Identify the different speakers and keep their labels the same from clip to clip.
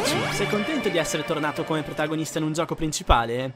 Speaker 1: Pikachu, sei contento di essere tornato come protagonista in un gioco principale?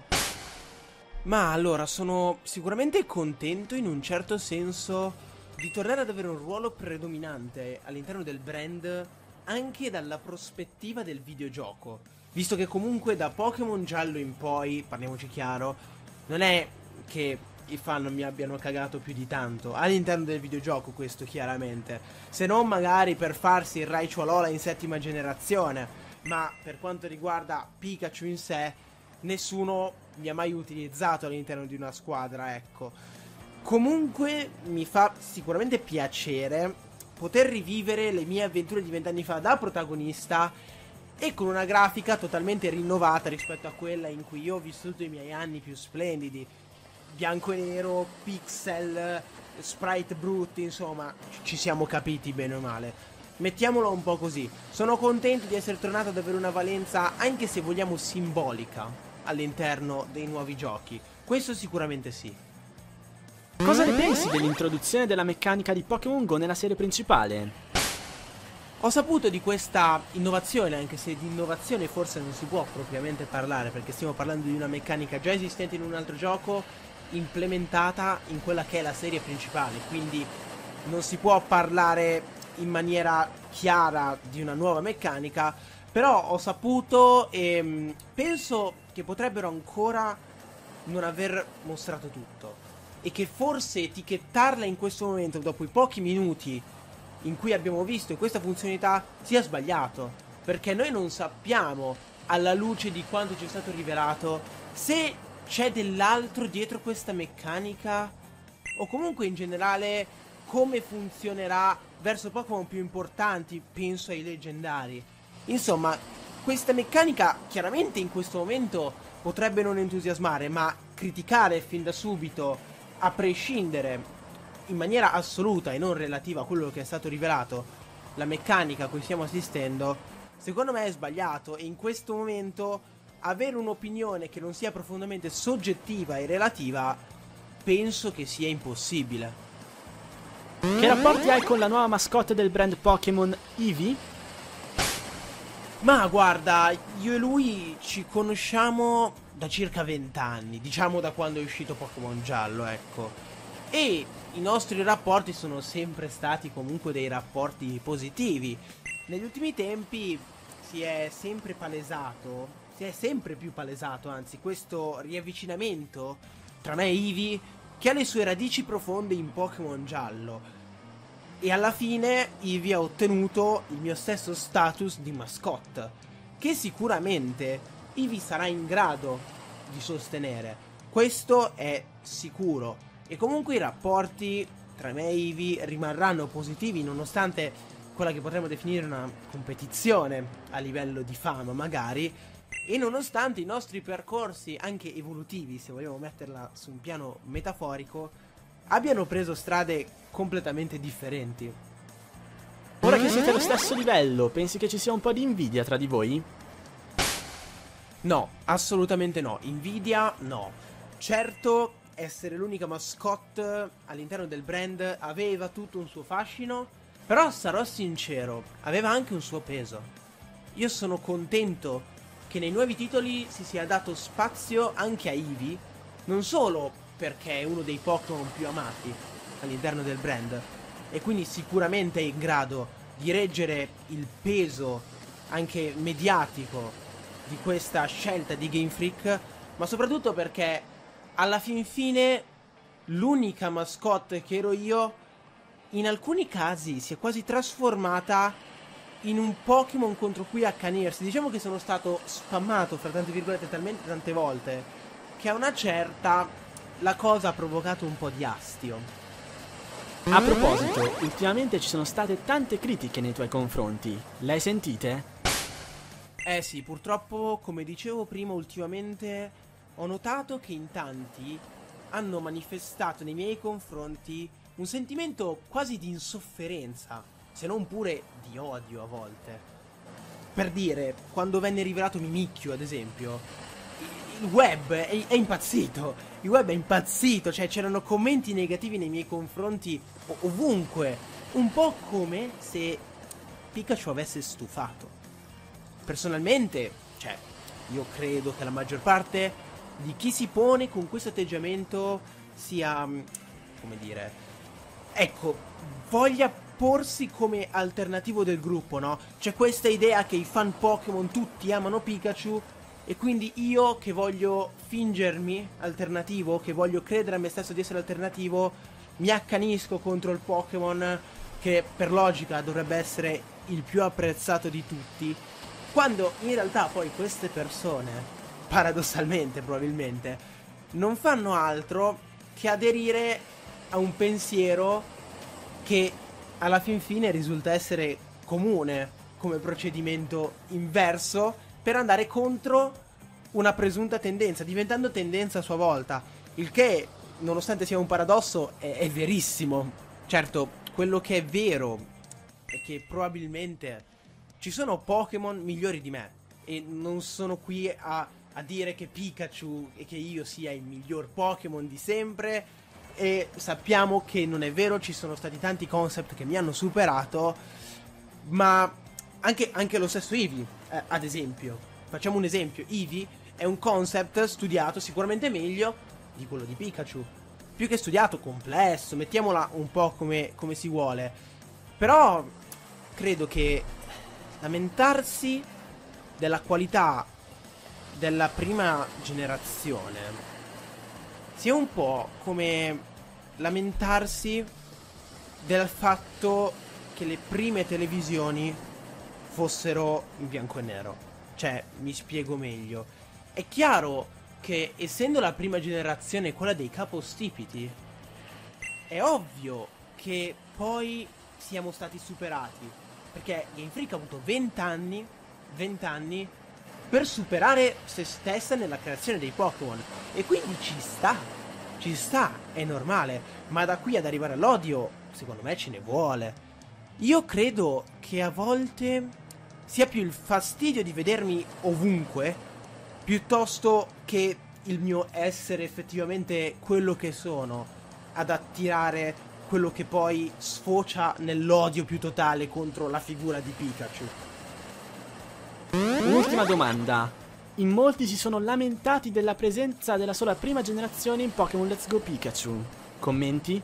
Speaker 2: Ma allora, sono sicuramente contento in un certo senso di tornare ad avere un ruolo predominante all'interno del brand anche dalla prospettiva del videogioco. Visto che comunque da Pokémon Giallo in poi, parliamoci chiaro, non è che i fan non mi abbiano cagato più di tanto all'interno del videogioco, questo chiaramente, se non magari per farsi il Raichu Alola in 7ª generazione. Ma per quanto riguarda Pikachu in sé, nessuno mi ha mai utilizzato all'interno di una squadra, ecco. Comunque mi fa sicuramente piacere poter rivivere le mie avventure di 20 anni fa da protagonista e con una grafica totalmente rinnovata rispetto a quella in cui io ho vissuto i miei anni più splendidi. Bianco e nero, pixel, sprite brutti, insomma, ci siamo capiti bene o male. Mettiamolo un po' così. Sono contento di essere tornato ad avere una valenza, anche se vogliamo simbolica, all'interno dei nuovi giochi. Questo sicuramente sì.
Speaker 1: Cosa ne pensi dell'introduzione della meccanica di Pokémon Go nella serie principale?
Speaker 2: Ho saputo di questa innovazione, anche se di innovazione forse non si può propriamente parlare, perché stiamo parlando di una meccanica già esistente in un altro gioco, implementata in quella che è la serie principale, quindi non si può parlare in maniera chiara di una nuova meccanica, però ho saputo e penso che potrebbero ancora non aver mostrato tutto e che forse etichettarla in questo momento, dopo i pochi minuti in cui abbiamo visto questa funzionalità, sia sbagliato, perché noi non sappiamo, alla luce di quanto ci è stato rivelato, se c'è dell'altro dietro questa meccanica o comunque in generale come funzionerà verso Pokémon più importanti, penso ai leggendari. Insomma, questa meccanica chiaramente in questo momento potrebbe non entusiasmare, ma criticare fin da subito, a prescindere, in maniera assoluta e non relativa a quello che è stato rivelato, la meccanica a cui stiamo assistendo, secondo me è sbagliato. E in questo momento avere un'opinione che non sia profondamente soggettiva e relativa penso che sia impossibile.
Speaker 1: Che rapporti hai con la nuova mascotte del brand Pokémon, Eevee?
Speaker 2: Ma guarda, io e lui ci conosciamo da circa 20 anni, diciamo da quando è uscito Pokémon Giallo, ecco. E i nostri rapporti sono sempre stati comunque dei rapporti positivi. Negli ultimi tempi si è sempre più palesato, anzi, questo riavvicinamento tra me e Eevee, che ha le sue radici profonde in Pokémon Giallo. E alla fine Eevee ha ottenuto il mio stesso status di mascotte, che sicuramente Eevee sarà in grado di sostenere. Questo è sicuro. E comunque i rapporti tra me e Eevee rimarranno positivi, nonostante quella che potremmo definire una competizione a livello di fama magari, e nonostante i nostri percorsi anche evolutivi, se vogliamo metterla su un piano metaforico, abbiano preso strade completamente differenti.
Speaker 1: Ora che siete allo stesso livello, pensi che ci sia un po' di invidia tra di voi?
Speaker 2: No, assolutamente no. Invidia no. Certo, essere l'unica mascotte all'interno del brand aveva tutto un suo fascino, però sarò sincero, aveva anche un suo peso. Io sono contento che nei nuovi titoli si sia dato spazio anche a Eevee, non solo perché è uno dei Pokémon più amati all'interno del brand e quindi sicuramente è in grado di reggere il peso anche mediatico di questa scelta di Game Freak, ma soprattutto perché alla fin fine l'unica mascotte che ero io in alcuni casi si è quasi trasformata in un Pokémon contro cui accanirsi. Diciamo che sono stato spammato, fra tante virgolette, talmente tante volte che a una certa la cosa ha provocato un po' di astio.
Speaker 1: A proposito, ultimamente ci sono state tante critiche nei tuoi confronti. Le hai sentite?
Speaker 2: Eh sì, purtroppo, come dicevo prima, ultimamente ho notato che in tanti hanno manifestato nei miei confronti un sentimento quasi di insofferenza, se non pure di odio a volte. Per dire, quando venne rivelato Mimikyu, ad esempio, il web è impazzito. Il web è impazzito, cioè c'erano commenti negativi nei miei confronti ovunque. Un po' come se Pikachu avesse stufato. personalmente, cioè, io credo che la maggior parte di chi si pone con questo atteggiamento sia, come dire, ecco, voglia porsi come alternativo del gruppo, no? C'è questa idea che i fan Pokémon tutti amano Pikachu e quindi io che voglio fingermi alternativo, che voglio credere a me stesso di essere alternativo, mi accanisco contro il Pokémon che per logica dovrebbe essere il più apprezzato di tutti, quando in realtà poi queste persone, paradossalmente probabilmente, non fanno altro che aderire a un pensiero che alla fin fine risulta essere comune come procedimento inverso per andare contro una presunta tendenza, diventando tendenza a sua volta, il che, nonostante sia un paradosso, è verissimo. Certo, quello che è vero è che probabilmente ci sono Pokémon migliori di me e non sono qui a dire che Pikachu e che io sia il miglior Pokémon di sempre, e sappiamo che non è vero, ci sono stati tanti concept che mi hanno superato, ma anche lo stesso Eevee, ad esempio, facciamo un esempio, Eevee è un concept studiato sicuramente meglio di quello di Pikachu, più che studiato, complesso, mettiamola un po' come si vuole, però credo che lamentarsi della qualità della prima generazione sia un po' come lamentarsi del fatto che le prime televisioni fossero in bianco e nero. Cioè, mi spiego meglio. È chiaro che, essendo la prima generazione quella dei capostipiti, è ovvio che poi siamo stati superati. Perché Game Freak ha avuto 20 anni per superare se stessa nella creazione dei Pokémon. E quindi ci sta, è normale. Ma da qui ad arrivare all'odio, secondo me ce ne vuole. Io credo che a volte sia più il fastidio di vedermi ovunque, piuttosto che il mio essere effettivamente quello che sono, ad attirare quello che poi sfocia nell'odio più totale contro la figura di Pikachu.
Speaker 1: Un'ultima domanda. In molti si sono lamentati della presenza della sola prima generazione in Pokémon Let's Go Pikachu. Commenti?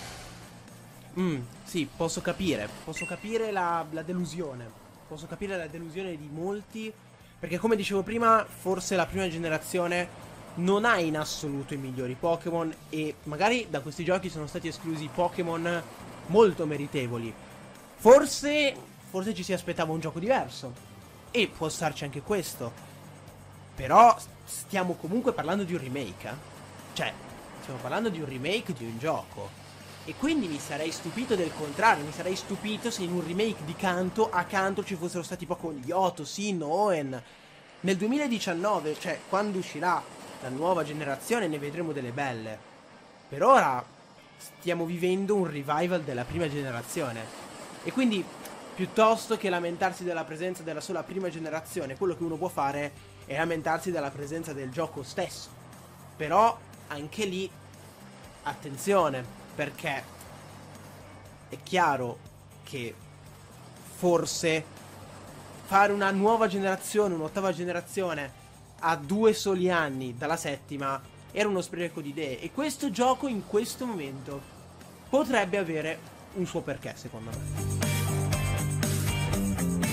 Speaker 2: Sì, posso capire la delusione. Posso capire la delusione di molti, perché come dicevo prima, forse la prima generazione non ha in assoluto i migliori Pokémon e magari da questi giochi sono stati esclusi Pokémon molto meritevoli. Forse ci si aspettava un gioco diverso, e può starci anche questo. Però stiamo comunque parlando di un remake, eh? Cioè, stiamo parlando di un remake di un gioco. E quindi mi sarei stupito del contrario, mi sarei stupito se in un remake di accanto ci fossero stati Pokémon di Yoto, Sinnoh, Hoenn. Nel 2019, cioè quando uscirà la nuova generazione, ne vedremo delle belle. Per ora stiamo vivendo un revival della prima generazione. E quindi, piuttosto che lamentarsi della presenza della sola prima generazione, quello che uno può fare è lamentarsi della presenza del gioco stesso. Però, anche lì, attenzione, perché è chiaro che forse fare una nuova generazione, un'ottava generazione a 2 soli anni dalla settima era uno spreco di idee, e questo gioco in questo momento potrebbe avere un suo perché, secondo me.